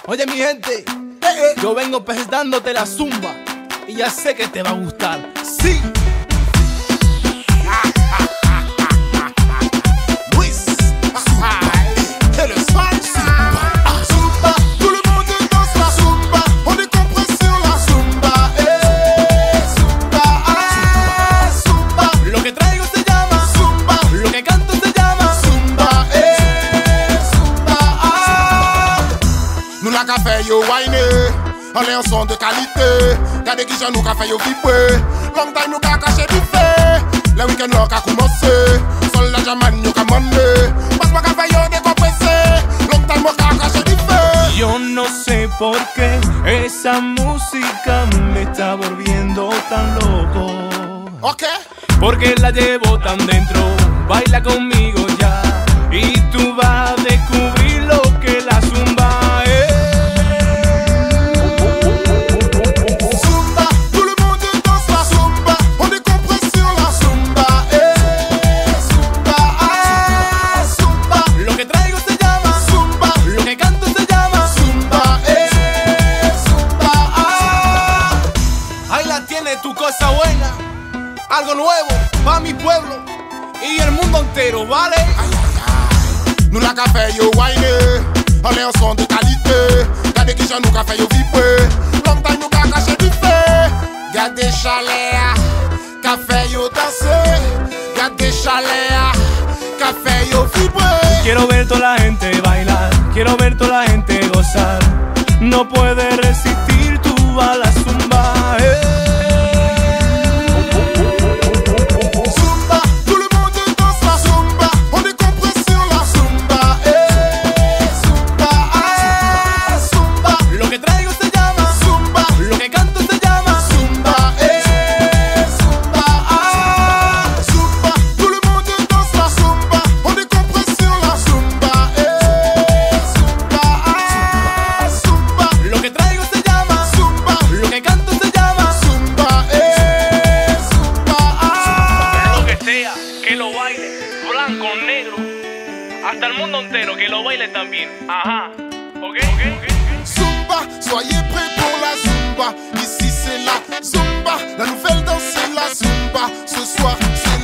Oye mi gente, yo vengo presentándote la zumba y ya sé que te va a gustar. Sí. Luis, et le swag. Zumba, tout le monde danse la zumba. On est compris sur la zumba. Zumba, zumba. Lo que traigo se llama Zumba, lo que canto se llama zumba, zumba. Nous la café yo wine, on est en son de qualité. Gardez qui j'en nous café yo vibrer. Long time nous ka caché du fait. Le week-end nous ka commencé. Sol la jamane nous ka mandé. Passe pas café yo décompressé. Long time nous ka caché du fait. Yo no sé por qué esa música me está volviendo tan loco. Ok. Porque la llevo tan dentro, baila conmigo ya y tú vas a descubrir lo que la zumba es. Zumba, tout le monde danse la zumba. On est compris sur la zumba. Zumba, zumba. Lo que traigo se llama Zumba, lo que canto se llama zumba, zumba. Ahí la tienes tu cosa buena, algo nuevo pa' mi pueblo y el mundo entero, ¿vale? Nous la café yo wine, on est en son de qualité. Gardez qui j'en nous café yo vibrer. Long time nous ka caché du fait. Gardez chaleur, café yo danser. Gardez chaleur, café yo vibrer. Quiero ver toda la gente bailar, quiero ver toda la gente gozar. No puedes resistir tú a la zumba. Zumba, tout le monde danse la zumba. On est compris sur la zumba. Zumba, zumba. Lo que traigo se llama Zumba, lo que canto se llama zumba, zumba, zumba. Tout le monde danse la zumba. On est compris sur la zumba. Zumba, zumba. Lo que traigo se llama Zumba, lo que canto se llama zumba, zumba. lo que sea, que lo baile, blanco, negro, hasta el mundo entero que lo baile también. Ajá. ¿Ok? Zumba, soyez prêts pour la zumba. Ici c'est la zumba, la nouvelle danse c'est la zumba. Ce soir c'est